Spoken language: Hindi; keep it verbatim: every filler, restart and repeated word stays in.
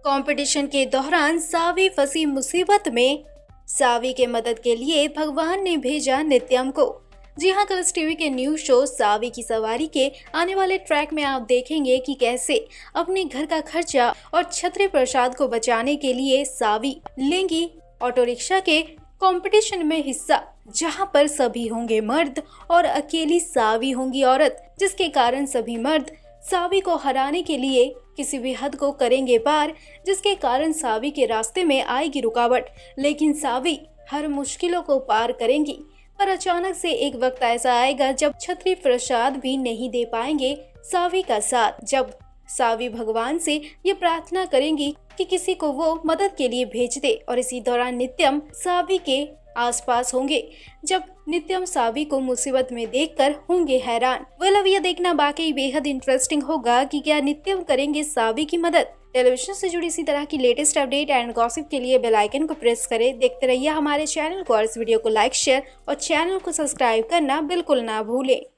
कंपटीशन के दौरान सावी फंसी मुसीबत में। सावी के मदद के लिए भगवान ने भेजा नित्यम को। जी हाँ, कलर्स टीवी के न्यूज शो सावी की सवारी के आने वाले ट्रैक में आप देखेंगे कि कैसे अपने घर का खर्चा और छत्री प्रसाद को बचाने के लिए सावी लेंगी ऑटो रिक्शा के कंपटीशन में हिस्सा, जहां पर सभी होंगे मर्द और अकेली सावी होंगी औरत, जिसके कारण सभी मर्द सावी को हराने के लिए किसी भी हद को करेंगे पार, जिसके कारण सावी के रास्ते में आएगी रुकावट। लेकिन सावी हर मुश्किलों को पार करेंगी। पर अचानक से एक वक्त ऐसा आएगा जब छत्री प्रसाद भी नहीं दे पाएंगे सावी का साथ। जब सावी भगवान से ये प्रार्थना करेंगी कि किसी को वो मदद के लिए भेज दे, और इसी दौरान नित्यम सावी के आसपास होंगे। जब नित्यम सावी को मुसीबत में देखकर होंगे हैरान। वेल, अब यह देखना बाकी बेहद इंटरेस्टिंग होगा कि क्या नित्यम करेंगे सावी की मदद। टेलीविजन से जुड़ी इसी तरह की लेटेस्ट अपडेट एंड गॉसिप के लिए बेल आइकन को प्रेस करें। देखते रहिए हमारे चैनल को और इस वीडियो को लाइक, शेयर और चैनल को सब्सक्राइब करना बिल्कुल ना भूलें।